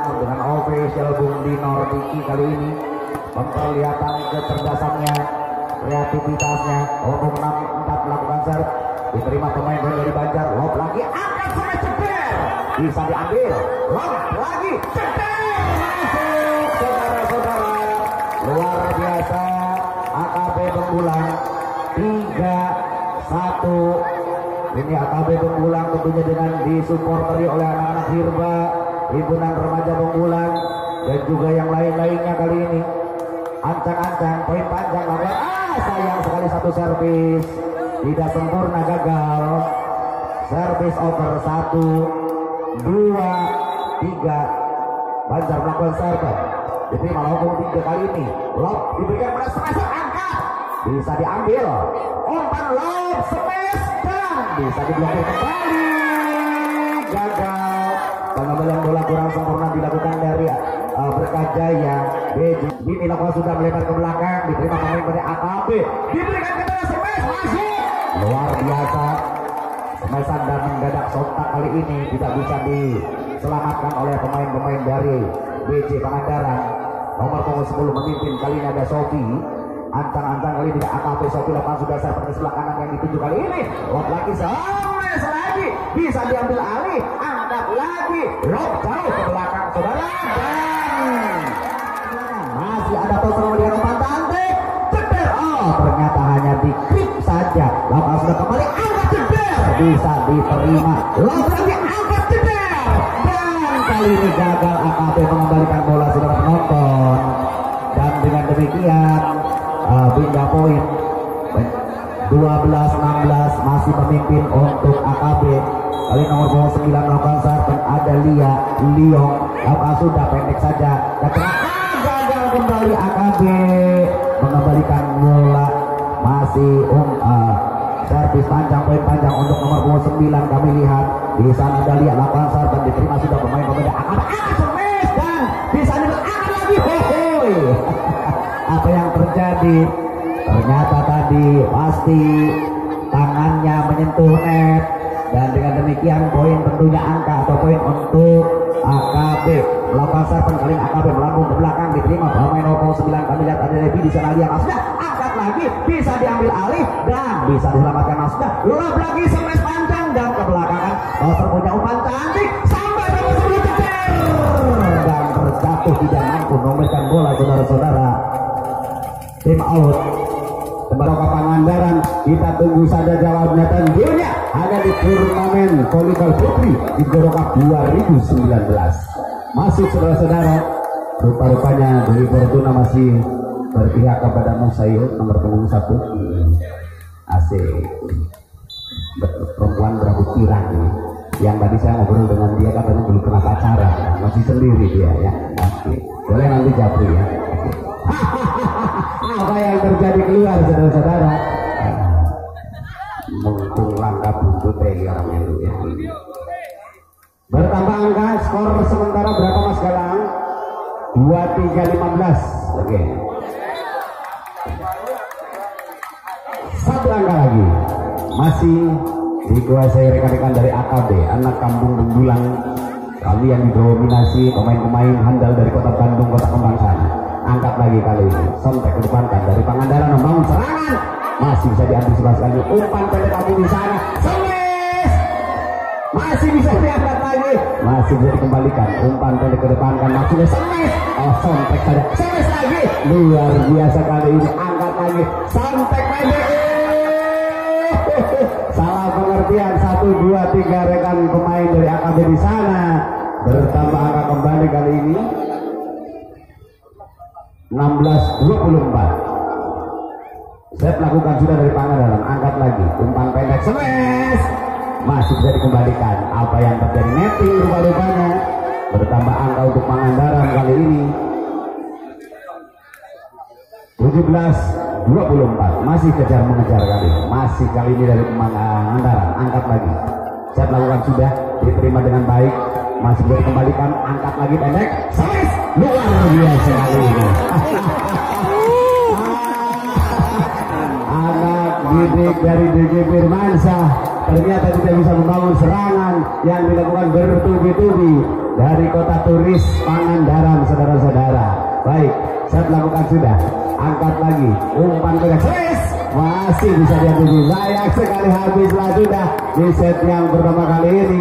dengan official Bung Dinor Diki kali ini memperlihatkan kecerdasannya, kreativitasnya. Bung 64 melakukan serve, diterima pemain dari Banjar. Lob lagi, angkat sampai ceper, bisa diambil. Lob lagi, ceper, masuk saudara-saudara. Luar biasa, AKB Benggulang 3-1. Ini AKB Benggulang tentunya dengan disupporteri oleh anak-anak Hirba, himpunan remaja Benggulang, dan juga yang lain-lainnya kali ini. Ancang-ancang, poin panjang lawan. Sayang sekali satu servis tidak sempurna, gagal. Servis over 1, 2, 3. Banjar melakukan serve, diterima Lopung 3 kali ini. Lob diberikan pada smash, angkat, bisa diambil. Umpan lob smash dan bisa diblokir kembali, gagal. Pengembalian bola kurang sempurna dilakukan dari Berkajaya. Ini lakukan sudah melebar ke belakang, diterima pemain dari AKB, diberikan ke tengah smash, masuk. Luar biasa, smashan dan mendadak sontak kali ini tidak bisa diselamatkan oleh pemain-pemain dari BJ Pangandaran. Nomor punggung 10 memimpin, kali ini ada Sofi. Ancang-ancang kali tidak AKB. Sofi lakukan sudah serve ke sebelah kanan yang dituju kali ini. Lob lagi, smash lagi, bisa diambil alih, angkat lagi, lob jauh ke belakang saudara, dan masih ada toser melihat umpan cantik, ceper. Oh, ternyata hanya di grip saja. Lakukan sudah kembali, angkat ceper, bisa diterima. Lob lagi, angkat ceper, dan kali ini gagal AKB mengembalikan bola saudara penonton. Dan dengan demikian pindah poin 12-16 masih memimpin untuk AKB. Kali nomor punggung 9 melakukan serve, ada Liong, lakukan sudah pendek saja, gagal kembali AKB mengembalikan bola. Masih servis panjang, poin panjang untuk nomor punggung 9. Kami lihat di sana ada Lia lakukan serve dan diterima sudah pemain-pemain AKB. Smash dan bisa diangkat lagi. Hohoi. Apa yang terjadi? Ternyata tadi pasti tangannya menyentuh net, dan dengan demikian poin tentunya angka atau poin untuk AKB. Melakukan serve kali AKB melambung ke belakang, diterima pemain 09. Kami lihat ada Levi di sana, dia Masda angkat lagi, bisa diambil alih dan bisa diselamatkan Masda. Lob lagi, smash panjang dan ke belakangan. Toser punya umpan cantik sampai nomor 10 cecer dan terjatuh, tidak mampu memberikan bola saudara-saudara. Tim out. Kembali ke Pangandaran, kita tunggu saja jawabnya. Tentunya ada di turnamen volleyball putri di Goro Cup 2019. Masuk saudara-saudara, rupa-rupanya Dewi Fortuna masih berpihak kepada Musayud nomor punggung 1. Asik, perempuan berambut pirang ini. Yang tadi saya ngobrol dengan dia katanya belum pernah pacaran, masih sendiri dia ya. Oke, boleh nanti japri ya. Apa yang terjadi keluar saudara-saudara? Mumpung langkah buntut orang itu ya. Bertambah angka, skor sementara berapa Mas Galang? 23-15. Oke. Satu angka lagi masih dikuasai rekan-rekan dari AKB, anak kampung Benggulang. Kalian didominasi pemain-pemain handal dari kota Bandung, kota Kembang sana. Angkat lagi kali ini, sontek ke depan kan dari Pangandaran membangun serangan, masih bisa diantisipasi lagi. Umpan pendek lagi di sana, smash, masih bisa diangkat lagi, masih bisa dikembalikan. Umpan pendek ke depan kan maksudnya smash, oh sontek saja, smash lagi, luar biasa kali ini. Angkat lagi, sontek pendek. Salah pengertian, 1, 2, 3 rekan pemain dari AKB di sana. Bertambah angka kembali kali ini 16-24. Set lakukan sudah dari Pangandaran, angkat lagi, umpan pendek smash, masih bisa dikembalikan. Apa yang terjadi? Netting rupa-rupanya. Bertambah angka untuk Pangandaran kali ini 17-24. Masih kejar mengejar kali ini. Masih kali ini dari Pangandaran, angkat lagi. Set lakukan sudah, diterima dengan baik, masih bisa dikembalikan. Angkat lagi pendek, smash, luar biasa kali ini. Anak didik dari DJ Firmansyah ternyata tidak bisa membangun serangan yang dilakukan bertubi-tubi dari kota turis Pangandaran, saudara-saudara. Baik, set lakukan sudah, angkat lagi, umpan pendek, masih bisa diambil. Sayang sekali habislah sudah di set yang pertama kali ini.